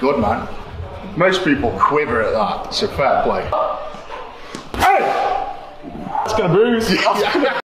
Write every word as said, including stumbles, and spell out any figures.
good, man. Most people quiver at that, so fair play. Hey! It's gonna bruise.